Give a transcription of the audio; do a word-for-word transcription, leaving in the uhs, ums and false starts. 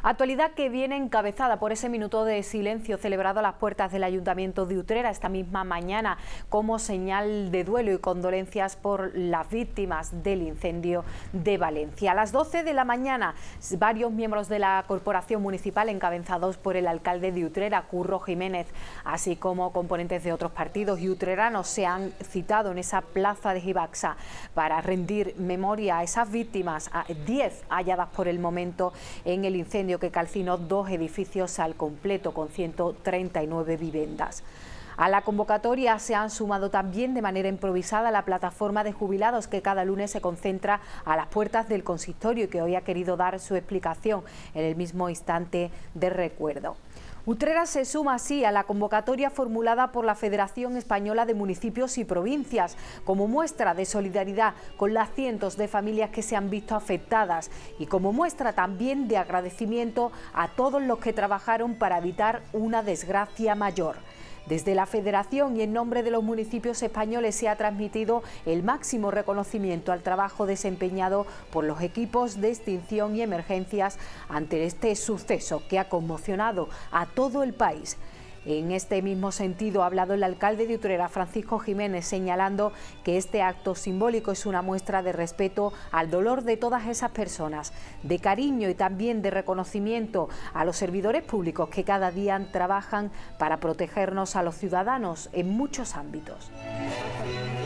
Actualidad que viene encabezada por ese minuto de silencio celebrado a las puertas del Ayuntamiento de Utrera esta misma mañana como señal de duelo y condolencias por las víctimas del incendio de Valencia. A las doce de la mañana, varios miembros de la Corporación Municipal, encabezados por el alcalde de Utrera, Curro Jiménez, así como componentes de otros partidos y utreranos, se han citado en esa plaza de Gibaxa para rendir memoria a esas víctimas, a diez halladas por el momento en el incendio que calcinó dos edificios al completo con ciento treinta y nueve viviendas. A la convocatoria se han sumado también de manera improvisada la plataforma de jubilados que cada lunes se concentra a las puertas del consistorio y que hoy ha querido dar su explicación en el mismo instante de recuerdo. Utrera se suma así a la convocatoria formulada por la Federación Española de Municipios y Provincias como muestra de solidaridad con las cientos de familias que se han visto afectadas y como muestra también de agradecimiento a todos los que trabajaron para evitar una desgracia mayor. Desde la Federación y en nombre de los municipios españoles se ha transmitido el máximo reconocimiento al trabajo desempeñado por los equipos de extinción y emergencias ante este suceso que ha conmocionado a todo el país. En este mismo sentido ha hablado el alcalde de Utrera, Francisco Jiménez, señalando que este acto simbólico es una muestra de respeto al dolor de todas esas personas, de cariño y también de reconocimiento a los servidores públicos que cada día trabajan para protegernos a los ciudadanos en muchos ámbitos.